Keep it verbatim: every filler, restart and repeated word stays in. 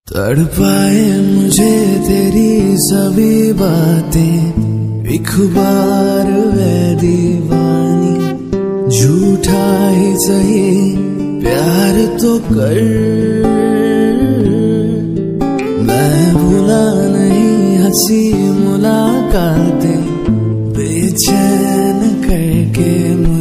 तड़पाए मुझे तेरी सभी बातें, एक बार वे दीवानी, झूठा ही सही प्यार तो कर। मैं भूला नहीं हंसी मुलाकातें, बेचैन करके